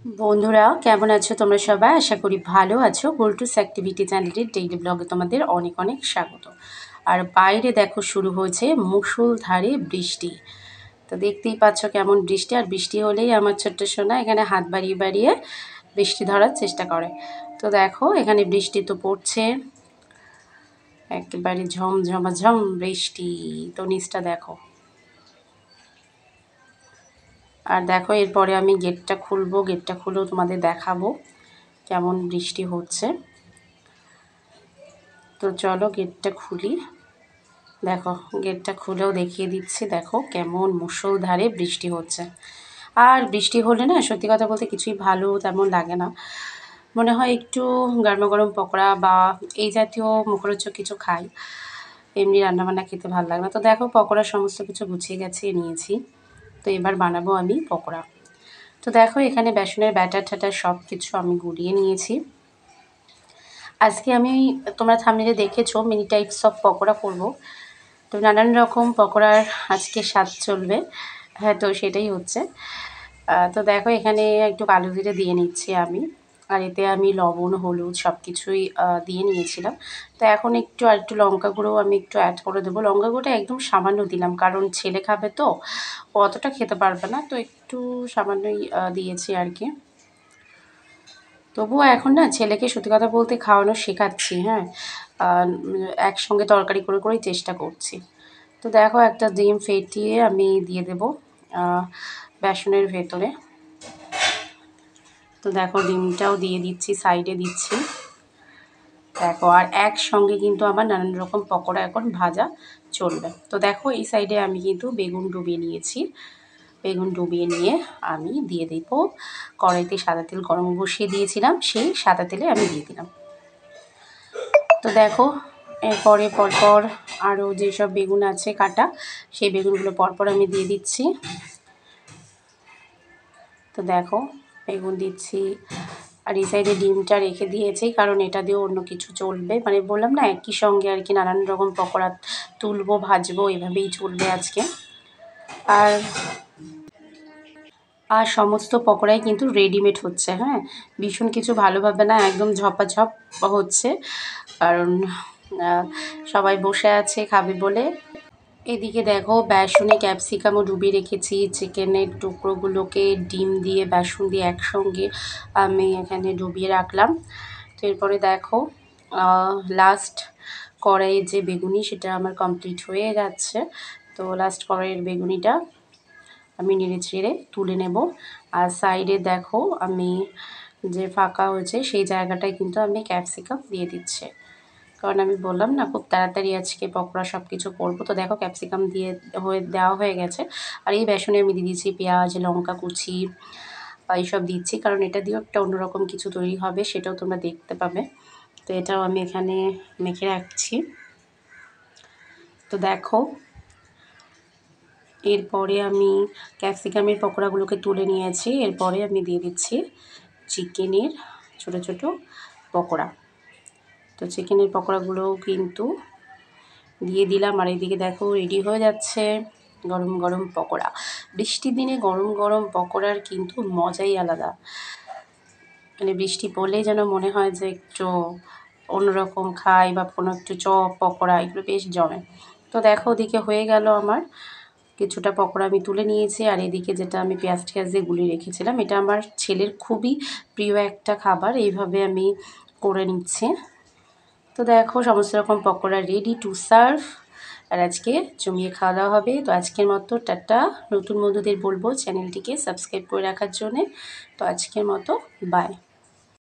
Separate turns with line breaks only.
বন্ধুরা কেমন আছো তোমরা সবাই? আশা করি ভালো আছো। বল্টুস অ্যাক্টিভিটি চ্যানেলের ডেইলি ব্লগে তোমাদের অনেক অনেক স্বাগত। আর বাইরে দেখো শুরু হয়েছে মুষলধারে বৃষ্টি। তো দেখতেই পাচ্ছ কেমন বৃষ্টি, আর বৃষ্টি হলেই আমার ছোট্ট সোনা এখানে হাত বাড়িয়ে বাড়িয়ে বৃষ্টি ধরার চেষ্টা করে। তো দেখো এখানে বৃষ্টি তো পড়ছে, একেবারে ঝমঝমাঝম বৃষ্টি। তো নিচটা দেখো। আর দেখো এরপরে আমি গেটটা খুলবো, গেটটা খুলেও তোমাদের দেখাবো কেমন বৃষ্টি হচ্ছে। তো চলো গেটটা খুলি। দেখো গেটটা খুলেও দেখিয়ে দিচ্ছি, দেখো কেমন মুষলধারে বৃষ্টি হচ্ছে। আর বৃষ্টি হলে না সত্যি কথা বলতে কিছুই ভালো তেমন লাগে না, মনে হয় একটু গরমা গরম পকোড়া বা এই জাতীয় মুখরোচক কিছু খাই, এমনি রান্নাবান্না খেতে ভালো লাগে না। তো দেখো পকোড়া সমস্ত কিছু গুছিয়ে গেছে নিয়েছি। তো এবার বানাবো আমি পকোড়া। তো দেখো এখানে বেসনের ব্যাটার ট্যাটার সব কিছু আমি গুলিয়ে নিয়েছি। আজকে আমি, তোমরা থাম্বনেলে দেখেছো, মিনি টাইপস অফ পকোড়া করব। তো নানান রকম পকোড়ার আজকে স্বাদ চলবে। হ্যাঁ, তো সেটাই হচ্ছে। তো দেখো এখানে একটু কালো জিরে দিয়ে নিচ্ছি আমি। আর এতে আমি লবণ হলুদ সব কিছুই দিয়ে নিয়েছিলাম। তো এখন একটু আর একটু লঙ্কা গুঁড়ো আমি একটু অ্যাড করে দেবো। লঙ্কা গুঁড়োটা একদম সামান্য দিলাম, কারণ ছেলে খাবে তো অতটা খেতে পারবে না, তো একটু সামান্যই দিয়েছি আর কি। তবুও এখন না ছেলেকে সত্যি কথা বলতে খাওয়ানো শেখাচ্ছি। হ্যাঁ, একসঙ্গে তরকারি করে করেই চেষ্টা করছি। তো দেখো একটা ডিম ফেটিয়ে আমি দিয়ে দেব বেসনের ভেতরে। তো দেখো ডিমটাও দিয়ে দিচ্ছি, সাইডে দিচ্ছি। দেখো আর একসঙ্গে কিন্তু আমার নানান রকম পকোড়া এখন ভাজা চলবে। তো দেখো এই সাইডে আমি কিন্তু বেগুন ডুবিয়ে নিয়েছি। বেগুন ডুবিয়ে নিয়ে আমি দিয়ে দেব কড়াইতে সাদা তেল গরম বসিয়ে দিয়েছিলাম, সেই সাদা তেলে আমি দিয়ে দিলাম। তো দেখো এরপরে পরপর আরও যেসব বেগুন আছে কাটা, সেই বেগুনগুলো পরপর আমি দিয়ে দিচ্ছি। তো দেখো বেগুন দিচ্ছি, আর এই সাইডে ডিমটা রেখে দিয়েছি, কারণ এটা দিয়েও অন্য কিছু চলবে। মানে বললাম না একই সঙ্গে আর কি নানান রকম পকোড়া তুলবো ভাজবো, এভাবেই চলবে আজকে। আর সমস্ত পকোড়াই কিন্তু রেডিমেড হচ্ছে। হ্যাঁ, ভীষণ কিছু ভালোভাবে না, একদম ঝপাঝপ হচ্ছে, কারণ সবাই বসে আছে খাবে বলে। এদিকে দেখো বেসনে ক্যাপসিকামও ডুবিয়ে রেখেছি, চিকেনের টুকরোগুলোকে ডিম দিয়ে বেসন দিয়ে একসঙ্গে আমি এখানে ডুবিয়ে রাখলাম। তো এরপরে দেখো লাস্ট কড়াইয়ের যে বেগুনি সেটা আমার কমপ্লিট হয়ে যাচ্ছে। তো লাস্ট কড়াইয়ের বেগুনিটা আমি নেড়ে ছেড়ে তুলে নেব। আর সাইডে দেখো আমি যে ফাঁকা হয়েছে সেই জায়গাটায় কিন্তু আমি ক্যাপসিকাম দিয়ে দিচ্ছি, কারণ আমি বললাম না খুব তাড়াতাড়ি আজকে পকোড়া সব কিছু করবো। তো দেখো ক্যাপসিকাম দেওয়া হয়ে গেছে। আর এই বেসনে আমি দিয়ে দিচ্ছি পেঁয়াজ লঙ্কা কুচি এইসব দিচ্ছি, কারণ এটা দিয়েও একটা অন্যরকম কিছু তৈরি হবে, সেটাও তোমরা দেখতে পাবে। তো এটাও আমি এখানে মেখে রাখছি। তো দেখো এরপরে আমি ক্যাপসিকামের পকোড়াগুলোকে তুলে নিয়েছি, এরপরে আমি দিয়ে দিচ্ছি চিকেনের ছোটো ছোটো পকোড়া। তো চিকেনের পকোড়াগুলোও কিন্তু দিয়ে দিলাম। আর এদিকে দেখো রেডি হয়ে যাচ্ছে গরম গরম পকোড়া। বৃষ্টির দিনে গরম গরম পকোড়ার কিন্তু মজাই আলাদা। মানে বৃষ্টি পড়লেই যেন মনে হয় যে একটু অন্যরকম খাই, বা কোনো একটু চপ পকোড়া এগুলো বেশ জমে। তো দেখো ওদিকে হয়ে গেল আমার কিছুটা পকোড়া আমি তুলে নিয়েছি। আর এদিকে যেটা আমি পেঁয়াজ টেয়াজ দিয়ে গুলিয়ে রেখেছিলাম, এটা আমার ছেলের খুবই প্রিয় একটা খাবার, এইভাবে আমি করে নিচ্ছি। তো দেখো সমস্ত রকম পকোড়া রেডি টু সার্ভ। আর আজকে জমিয়ে খাওয়া দাওয়া হবে। তো আজকের মতো টাটা। নতুন বন্ধুদের বলবো চ্যানেলটিকে সাবস্ক্রাইব করে রাখার জন্যে। তো আজকের মতো বাই।